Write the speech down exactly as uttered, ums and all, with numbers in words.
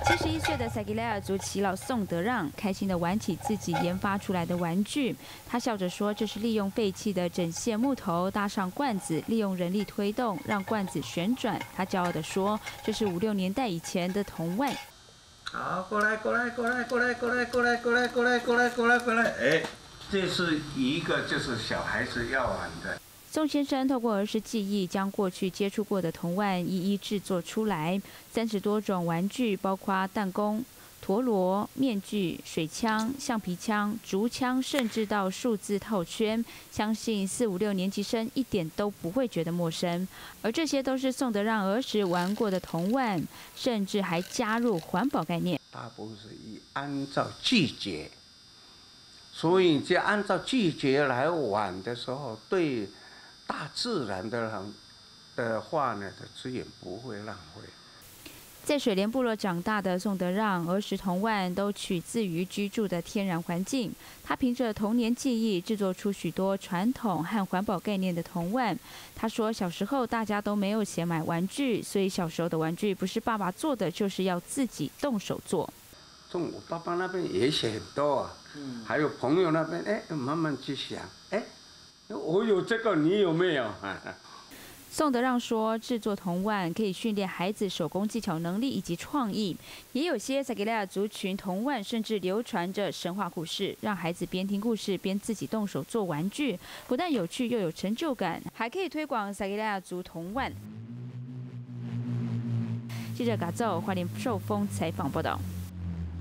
七十一岁的塞吉莱尔族耆老宋德让开心地玩起自己研发出来的玩具。他笑着说：“这是利用废弃的整线木头搭上罐子，利用人力推动，让罐子旋转。”他骄傲地说：“这是五六年代以前的铜腕。” 好，过来，过来，过来，过来，过来，过来，过来，过来，过来，过来，过来。哎，这是一个就是小孩子要玩的。 宋先生透过儿时记忆，将过去接触过的铜腕一一制作出来。三十多种玩具，包括弹弓、陀螺、面具、水枪、橡皮枪、竹枪，甚至到数字套圈，相信四五六年级生一点都不会觉得陌生。而这些都是宋德让儿时玩过的铜腕，甚至还加入环保概念。 大部分是以按照季节，所以就按照季节来玩的时候，对。 大自然的人的话呢，的资源不会浪费。 在水莲部落长大的宋德让，儿时铜腕都取自于居住的天然环境。他凭着童年记忆，制作出许多传统和环保概念的铜腕。他说，小时候大家都没有钱买玩具，所以小时候的玩具不是爸爸做的，就是要自己动手做。 从我爸爸那边也写很多啊，嗯，还有朋友那边，哎，慢慢去想，哎。 我有这个，你有没有？ 宋德让说，制作铜腕可以训练孩子手工技巧能力以及创意。也有些塞吉莱尔族群铜腕甚至流传着神话故事，让孩子边听故事边自己动手做玩具，不但有趣又有成就感，还可以推广塞吉莱尔族铜腕。记者嘎奏花莲受风采访报道。